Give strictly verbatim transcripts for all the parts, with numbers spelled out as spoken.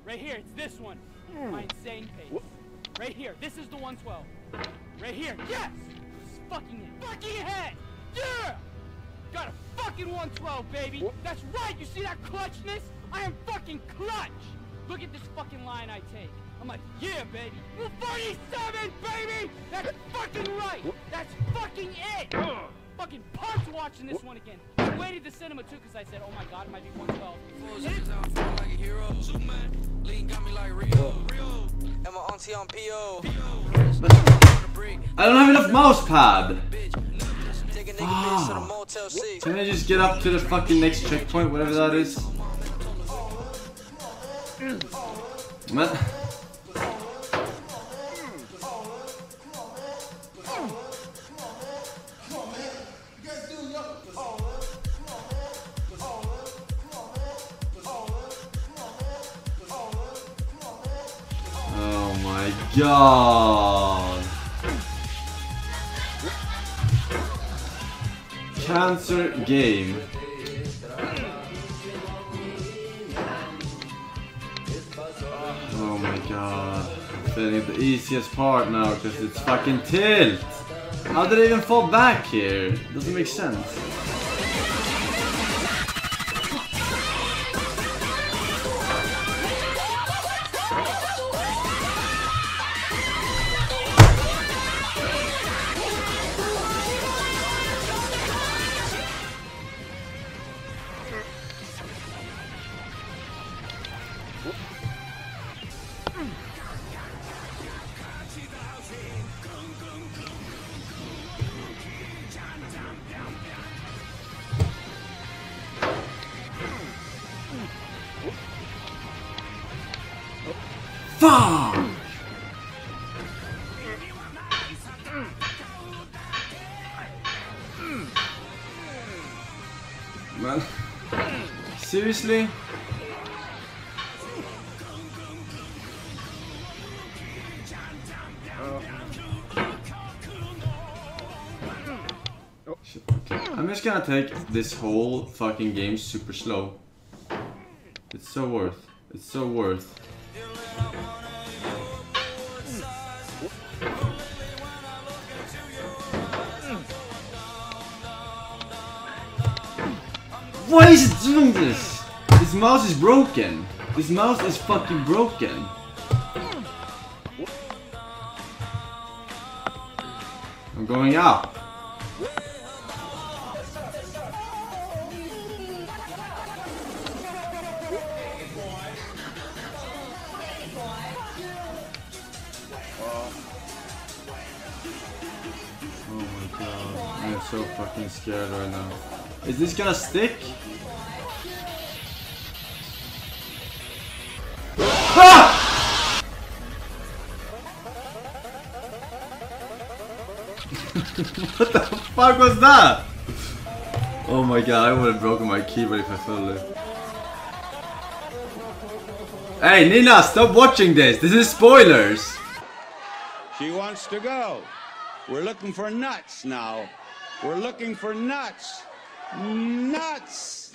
Right here, it's this one. My insane pace. Right here, this is the one twelve. Right here, yes! It's fucking it. Fucking head! Yeah! Got a fucking one twelve, baby! That's right, you see that clutchness? I am fucking clutch! Look at this fucking line I take. I'm like, yeah, baby! forty-seven, baby! That's fucking right! That's fucking it! Fucking pumped watching this one again. I waited the cinema too because I said, oh my god, it might be one twelve. I don't have enough mouse pad! Ah. Can I just get up to the fucking next checkpoint, whatever that is? Man. Oh my god. Cancer game. Oh my god. I'm feeling the easiest part now because it's fucking tilt. How did I even fall back here? Doesn't make sense. Fuck! Man, seriously? Oh shit. Okay. I'm just gonna take this whole fucking game super slow. It's so worth. It's so worth. Why is it doing this? This mouse is broken. This mouse is fucking broken. I'm going up. Oh my god, I'm so fucking scared right now. Is this gonna stick? Ah! What the fuck was that? Oh my god, I would have broken my keyboard if I fell there. Hey Nina, stop watching this! This is spoilers! She wants to go. We're looking for nuts now. We're looking for nuts. Nuts!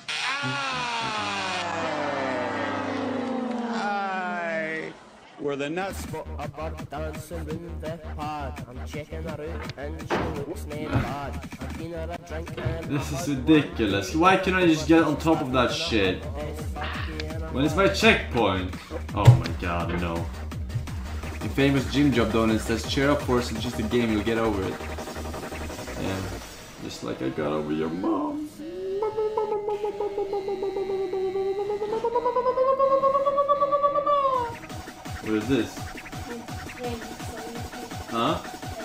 Aye. We're the nuts. A bird dancing in the pod. I'm checking her out and she looks named bad. I'm keen her a drink and this is ridiculous. Why can't I just get on top of that shit? When it's my checkpoint? Oh my god, no. The famous Jim Job donut says, cheer up horse, it's just a game, you'll get over it. Yeah. Just like I got over your mom. What is this? Huh?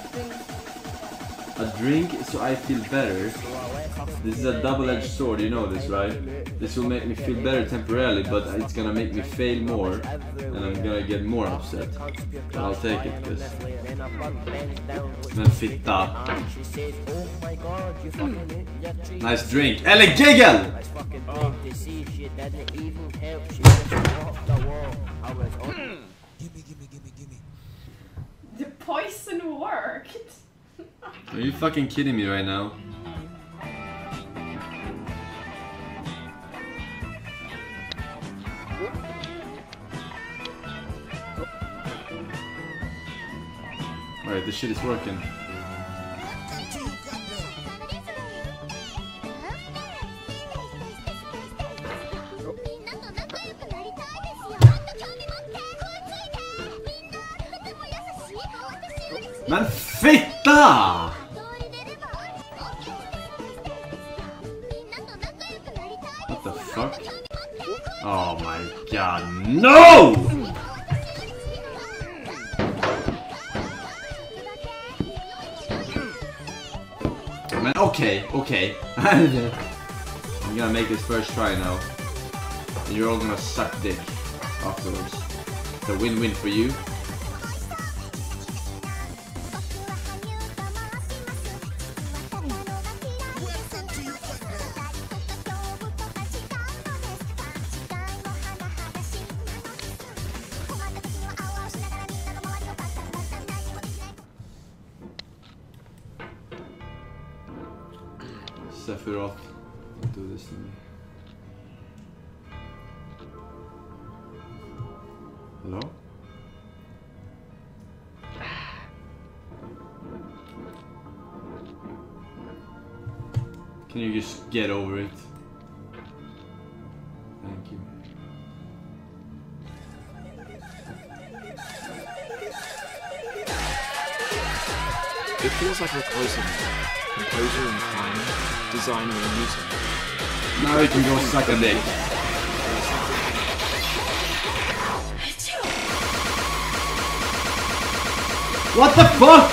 A drink so I feel better. This is a double-edged sword, you know this, right? This will make me feel better temporarily, but it's gonna make me fail more, and I'm gonna get more upset. But I'll take it, because... Men fitta. Nice drink. Eller giggle! The poison worked. Are you fucking kidding me right now? Alright, this shit is working. Men fitta! What the fuck? Oh my god, no! Man, okay, okay. I'm gonna make this first try now. And you're all gonna suck dick afterwards. It's a win-win for you. Sephiroth, don't do this to me. Hello? Can you just get over it? Thank you. It feels like we're closing. Composer and time, designer and music. Now you can go suck a dick. What the fuck?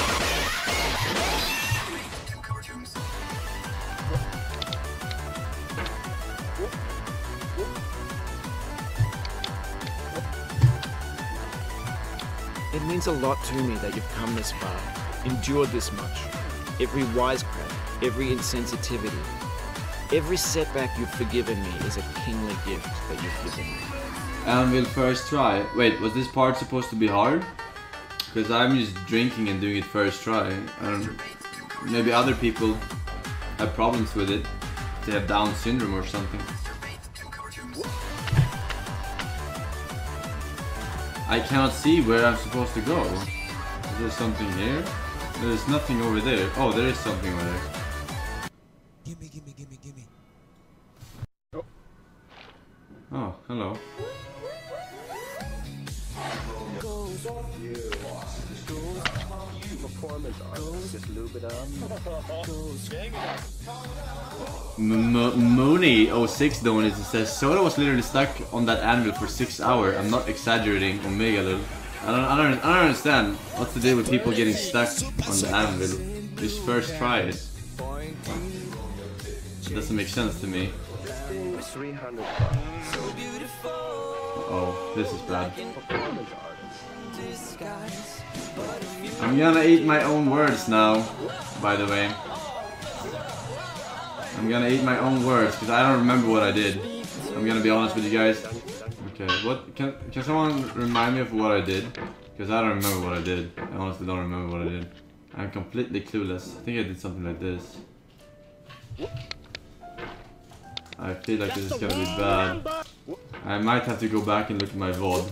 It means a lot to me that you've come this far, endured this much. Every wisecrack, every insensitivity, every setback you've forgiven me is a kingly gift that you've given me. Anvil first try. Wait, was this part supposed to be hard? Because I'm just drinking and doing it first try. I don't. Maybe other people have problems with it. They have Down syndrome or something. I cannot see where I'm supposed to go. Is there something here? There's nothing over there. Oh, there is something over there. Gimme, gimme, gimme, gimme. Oh, hello. Mooney oh six donates and says Soda was literally stuck on that anvil for six hours. I'm not exaggerating. Omega lol. I don't, I don't, I don't understand. What's the deal with people getting stuck on the anvil? This first try is. It doesn't make sense to me. Oh, this is bad. I'm gonna eat my own words now, by the way. I'm gonna eat my own words because I don't remember what I did. I'm gonna be honest with you guys. Okay, what can can someone remind me of what I did? Because I don't remember what I did. I honestly don't remember what I did. I'm completely clueless. I think I did something like this. I feel like this is gonna be bad. I might have to go back and look at my V O D.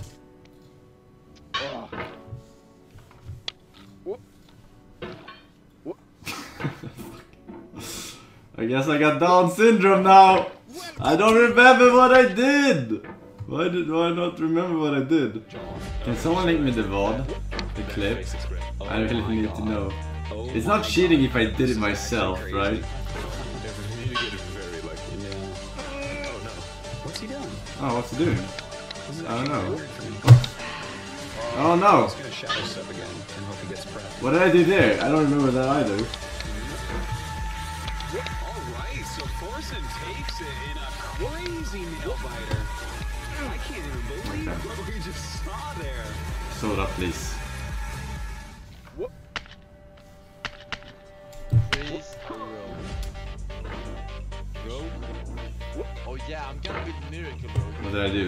I guess I got Down syndrome now. I don't remember what I did. Why did why not remember what I did? Can someone link me the V O D, the clip? I really need to know. It's not cheating if I did it myself, right? What's he doing? Oh, what's he doing? I don't know. Oh no! What did I do there? I don't remember that either. Alright, so Forsen takes it in a crazy nail biter. I can't even believe what we just saw there. Soda, please. Please, bro. Bro? Oh yeah, I'm gonna be the miracle, bro. What did I do?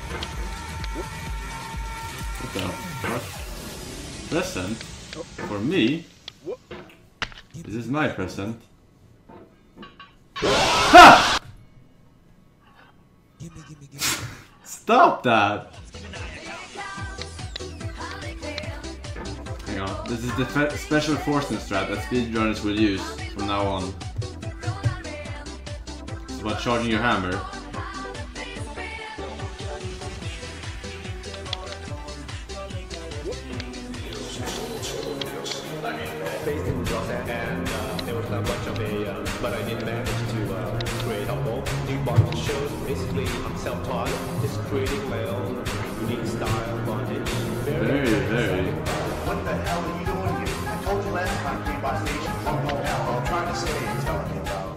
What the fuck? Present? For me? Is this my present? Ha! Stop that! Hang on. This is the fe special forcing strat that speedrunners will use from now on. It's about charging your hammer. Based in Roseanne, and uh, there was not much of a, uh, but I did manage to uh, create a whole new bondage shows. Basically, I'm self-taught, just creating my own unique style bondage. Very, very. What the hell are you doing here? I told you last time to be by station. Don't go hell. I'm trying to say you're telling me about.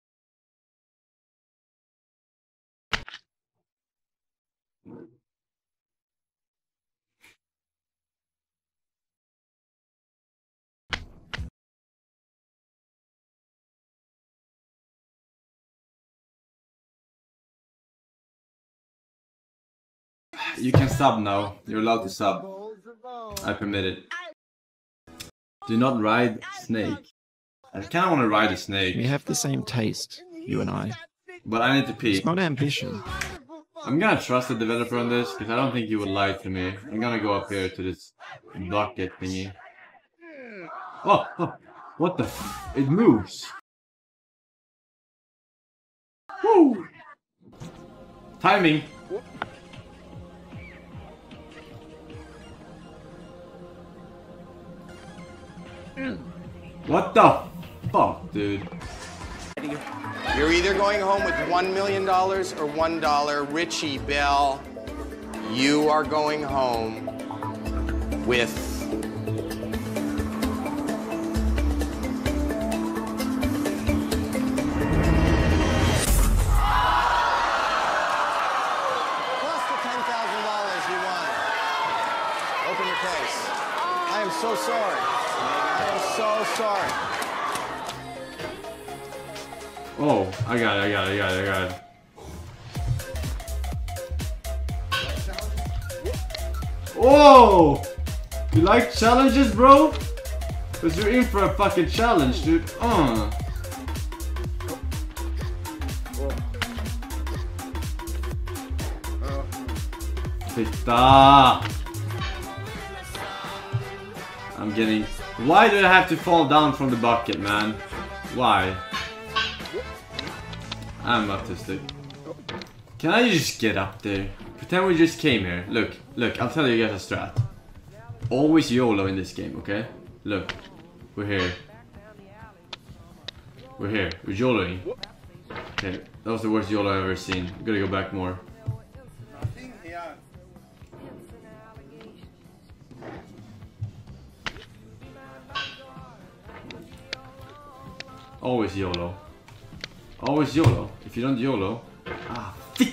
You can sub now. You're allowed to sub. I permit it. Do not ride snake. I kind of want to ride a snake. We have the same taste, you and I. But I need to pee. It's not ambition. I'm gonna trust the developer on this, because I don't think he would lie to me. I'm gonna go up here to this bucket thingy. Oh, oh what the f- It moves! Woo! Timing! What the fuck, dude? You're either going home with one million dollars or one dollar. Richie Bell, you are going home with... plus the ten thousand dollars you won. Open your case. I am so sorry. I am so sorry. Oh, I got it, I got it, I got it, I got it. Whoa! You like challenges, bro? Cause you're in for a fucking challenge, dude. Uh. Titta! I'm getting... Why do I have to fall down from the bucket, man? Why? I'm autistic. Can I just get up there? Pretend we just came here. Look, look, I'll tell you guys a strat. Always YOLO in this game, okay? Look, we're here. We're here, we're YOLOing. Okay, that was the worst YOLO I've ever seen. I'm gonna go back more. Always YOLO. Always YOLO. If you don't YOLO... Ah, fit!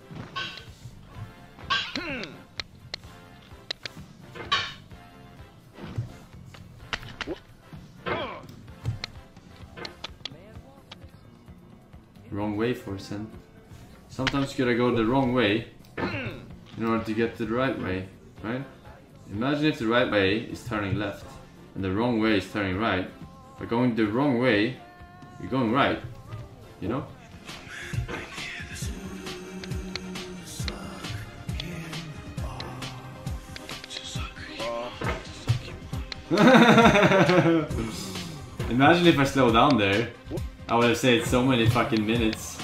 Wrong way, Forsen. Sometimes you gotta go the wrong way in order to get to the right way, right? Imagine if the right way is turning left and the wrong way is turning right. By going the wrong way, you're going right, you know? Imagine if I slow down there. I would have saved so many fucking minutes.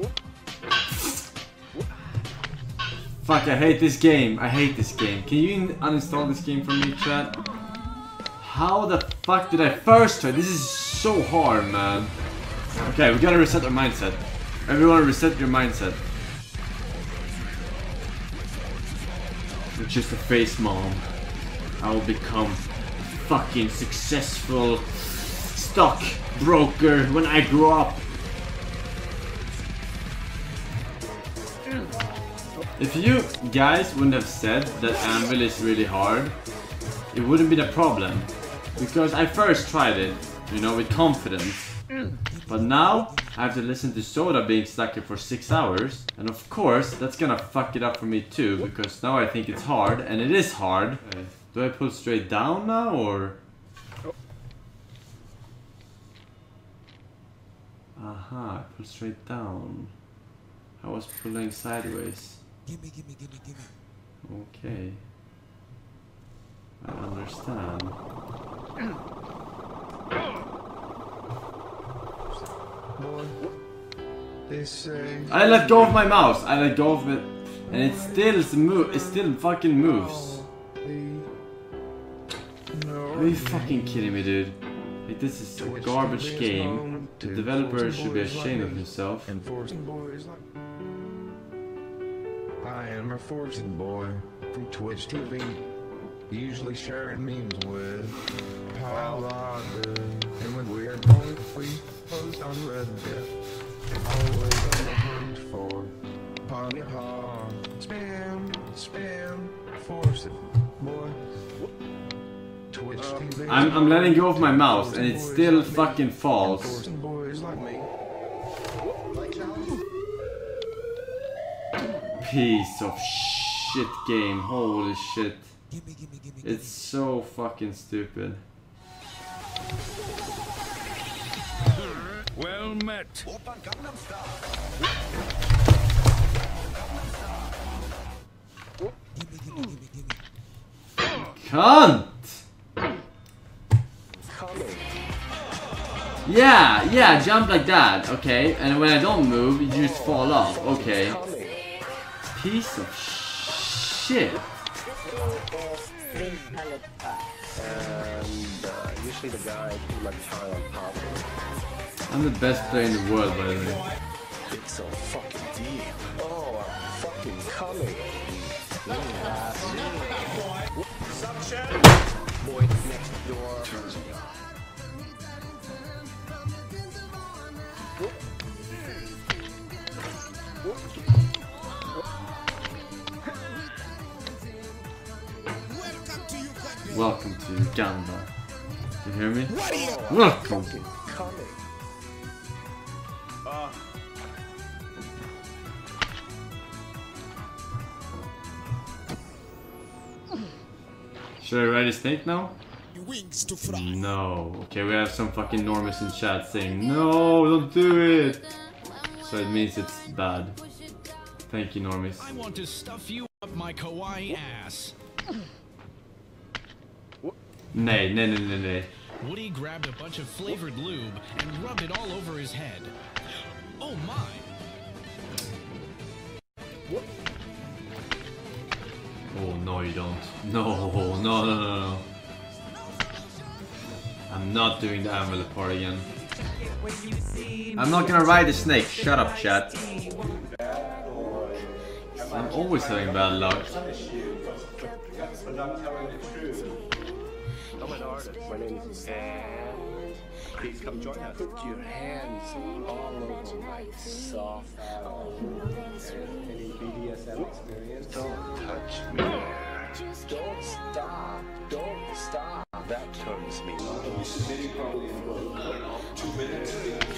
Fuck, I hate this game. I hate this game. Can you uninstall this game from me, chat? How the fuck did I first try? This is so hard, man. Okay, we gotta reset our mindset. Everyone reset your mindset. You're just a face mom. I will become a fucking successful stock broker when I grow up. If you guys wouldn't have said that Anvil is really hard, it wouldn't be the problem. Because I first tried it, you know, with confidence. But now, I have to listen to Soda being stuck here for six hours. And of course, that's gonna fuck it up for me too, because now I think it's hard, and it is hard. Okay. Do I pull straight down now, or...? Aha, I pull straight down. I was pulling sideways. Gimme, gimme, gimme, gimme. Okay. I understand. I let go of my mouse. I let go of it, and it still move. It still fucking moves. Are you fucking kidding me, dude? Like, this is a garbage game. The developer should be ashamed of himself. I am a fortune boy from Twitch T V, usually sharing memes with Paul Ogden. And when we're both free, post on Reddit, always on the hunt for party hard. Spam, spam, fortune boy. Twitch T V. I'm I'm letting go of my mouse, and it still fucking falls. Fortune boys like me. Piece of shit game, holy shit. It's so fucking stupid. Well met. Cunt! Yeah, yeah, jump like that, okay. And when I don't move, you just fall off, okay. Piece of shit. And uh, usually the guy pretty much high on top of it. I'm the best player in the world, by the way. It's so fucking deep. Oh, I'm fucking coming. Boy next door. Welcome to Uganda. You hear me? Welcome. Should I ride a snake now? No. Okay, we have some fucking normies in chat saying no, don't do it. So it means it's bad. Thank you, normies. I want to stuff you up my kawaii ass. Nej, nej, nej, nej, nej. Woody grabbed a bunch of flavored lube and rubbed it all over his head. Oh my! Oh no, you don't. No, no, no, no, no. I'm not doing the Amulet part again. I'm not gonna ride the snake. Shut up, chat. I'm always having bad luck. I'm an artist. My name is and please come join us. Put your hands all over my soft any B D S M experience? Don't touch me. Don't stop. Don't stop. That turns me on. Two minutes.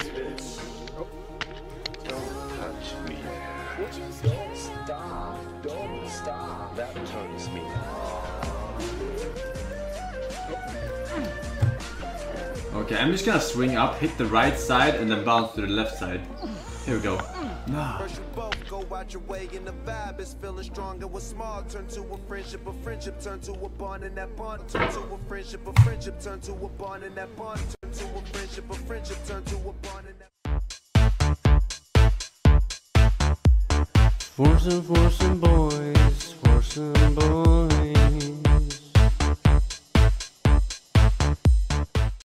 Don't touch me. Don't stop. Don't stop. That turns me on. Okay, I'm just gonna swing up, hit the right side, and then bounce to the left side. Here we go. Nah. Go out your way and the vibe is feeling stronger. What's small turn to a friendship, a friendship turn to a bond, and that bond turn to a friendship, a friendship turn to a bond, and that bond turn to a friendship, a friendship turn to a bond, and that. Forcing, forcing boys, forcing boys.